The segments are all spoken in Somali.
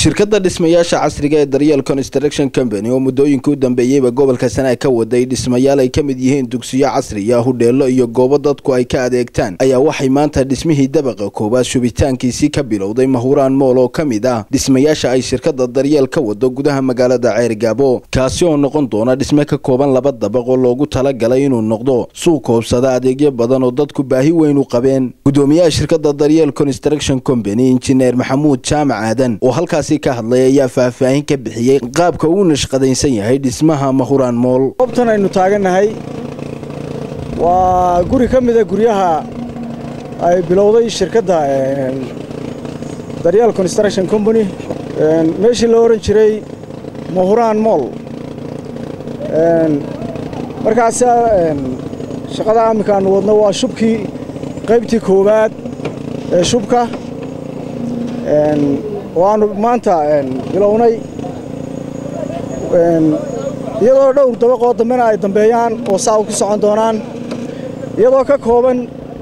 shirkadda dhismayaasha casriga ee Daryeel Construction Company oo muddooyinkii u dambeeyayba gobolka Sanaag ka waday dhismayaal ay kamid yihiin dugsiyo casri ah, hodheelo iyo goobo dadku ay ka adeegtaan ayaa waxay maanta dhismihii dabaqa koobaad shubitaankiisii ka bilowday Mahuraan Mool oo kamid ah dhismayaasha ay shirkadda Daryeel ka wado gudaha magaalada Ceergaabo, kaasi oo noqon doona dhisme ka kooban laba dabaq oo loogu talagalay inuu noqdo suuq koobsada adeegyo badan oo dadku baahi weyn u qabeen. Gudoomiyaha shirkadda Daryeel Construction Company Engineer Maxamuud Jaamac Aadan oo halkaasi ka hadlay ayaa faahfaahin ka bixiyay qaabka uu nashqadaysan yahay dhismaha Mahuraan Mool. Goobtan aynu taaganahay waa guri ka mid ah guryaha ay bilowday shirkadda Daryeel Construction Company meeshii la oran jiray Mahuraan Mool. markaas shaqada amkaan wadno waa shubkii qaybtii koobaad ee shubka waanu maanta bilownay iyadoo dhowr dabaqoo dambena ay dambeeyaan oo saa ku socon doonaan iyadoo ka kooban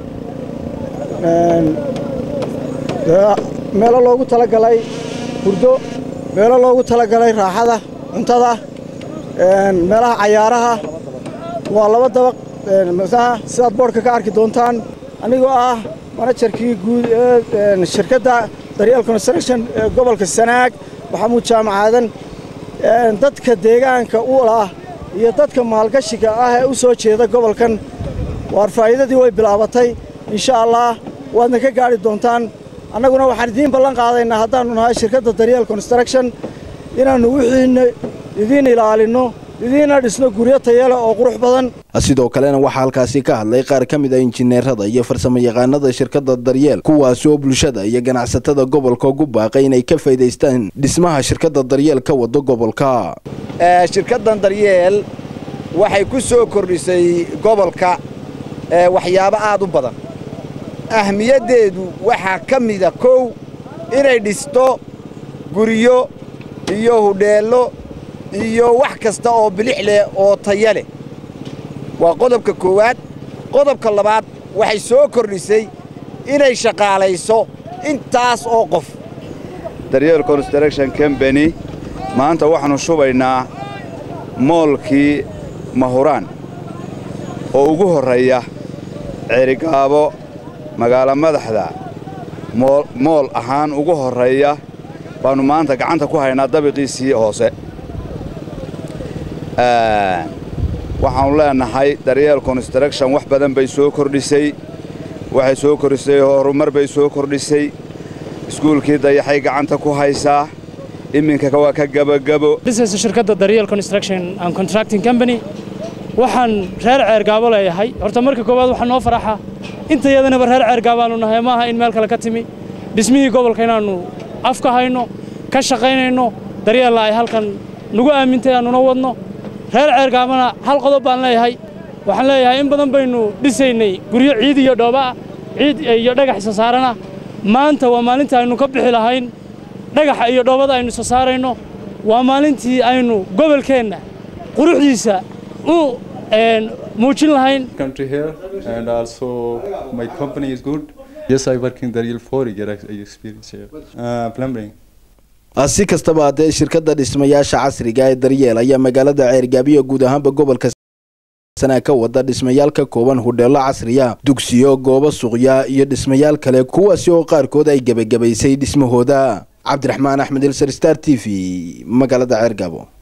meelo loogu talagalay hurdo, meelo loogu talagalay raaxada cuntada, meelaha cayaaraha. waa laba dabaq sidaad boorka ka arki doontaan anigoo ah managerkii guud ee shirkadda Daryeel Construction gobolka Sanaag Maxamuud Jaamac Aadan. dadka deegaanka u ah iyo dadka maalgashiga ah ee u soo jeeda gobolkan waar faa'iidadii way bilaabatay insha Allah waadna ka gaari doontaan. annaguna waxaan idin ballan qaadaynaa haddaanu nahay shirkadda Daryeel Construction inaanu wixii idin ilaalino idina dhisno guryo tayo leh oo qurux badan. sidoo kalena waxa halkaasi ka hadlay qaar ka mid ah injineerada iyo farsamayaqaanada shirkadda Daryeel, kuwaas oo bulshada iyo ganacsatada gobolka ugu baaqay inay ka faa'iideystaan dhismaha shirkadda Daryeel ka wado gobolka. shirkaddan Daryeel waxay ku soo kordhisay gobolka waxyaabo aad u badan. ahmiyadeedu waxa ka mid ah kow inay dhisto guryo iyo hodheelo iyo wax kasta oo bilix leh oo tayo leh. waa qodobka koowaad. qodobka labaad waxay soo kordhisay inay shaqaalayso intaas oo qof. Daryeel Construction Company maanta waxaanu shubaynaa moolkii Mahuraan oo ugu horeeya Ceergaabo magaalo madaxda mool ahaan ugu horeeya baanu maanta gacanta ku haynaa dabiqiisii hoose. waxaanu leenahay Daryeel Construction wax badan bay soo kordhisay. waxay soo kordhisay horumar bay soo kordhisay. iskuulkii dayaxay gacanta ku haysaa iminka waa ka gabagabo. dhisaysa shirkadda Daryeel Construction and Contracting Company waxaan reer Ceergaabo leeyahay. horta marka koowaad waxaan noo faraxa inta iyadana reer Ceergaabo aanu nahay maaha in meel kale ka timi dhismihii gobolka inaanu afka hayno ka shaqaynayno Daryeel ay halkan nagu aamintay aanu wadno. reer Ceergaabana hal qodob baan leeyahay. waxaan leeyahay in badan baynu dhisaynay guryo ciid iyo dhooba ciid iyo dhagax isa saarana. maanta waa maalintii aynu ka bixi lahayn dhagaxa iyo dhoobada aynu isa saarayno. waa maalintii aynu gobolkeenna quruxdiisa u muujin lahayn. country here and also my company is good. Yes, I work in Daryeel for experience here. Plumbing. si kastaba hadee shirkadda dhismayaasha casriga ee Daryeel ayaa magaalada Ceergaabo guud ahaanba gobolka Sanaag ka wada dhismayaal ka kooban hodheelo casri ah, dugsiyo, goobo suuqya iyo dhismayaal kale kuwaas oo qaarkood ay gabagabaysay dhismahooda. Cabdiraxmaan Axmed, Star TV, magaalada Ceergaabo.